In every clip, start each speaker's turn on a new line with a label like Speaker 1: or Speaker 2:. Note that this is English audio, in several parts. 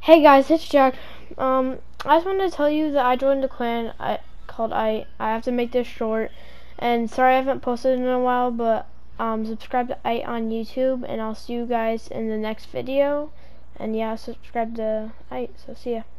Speaker 1: Hey guys, it's Jack. I just wanted to tell you that I joined a clan called ight. I have to make this short, and sorry I haven't posted in a while, but subscribe to ight on YouTube, and I'll see you guys in the next video. And yeah, subscribe to ight. So see ya.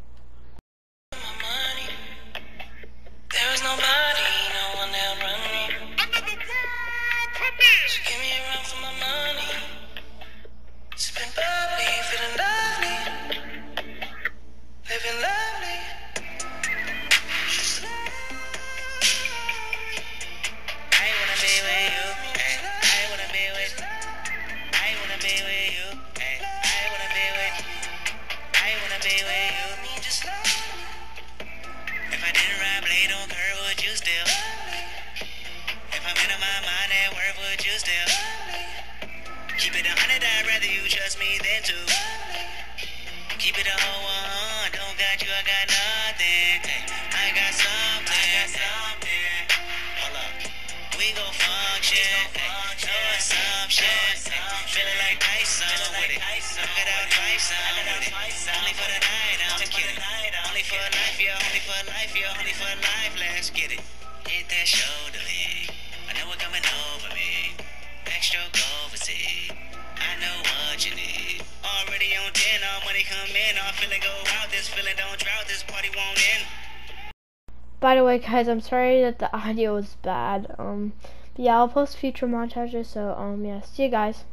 Speaker 2: Keep it 100, I'd rather you trust me than to keep it a whole 100. Don't got you, I got nothing. I got something. Hold up, we gon' function. No assumption. Feeling like Tyson with it. Look at that Tyson with it. Only for the night, I'm just kidding. Only for life, yeah. Only for life, yeah. Only for life. Let's get it. Hit that shoulder lean. I know what coming over me. Backstroke overseas. I know what you need. Already on 10, all money come in. All feeling go out. This feeling don't drought. This party won't end.
Speaker 1: By the way, guys, I'm sorry that the audio was bad. But yeah, I'll post future montages. So yeah, see you guys.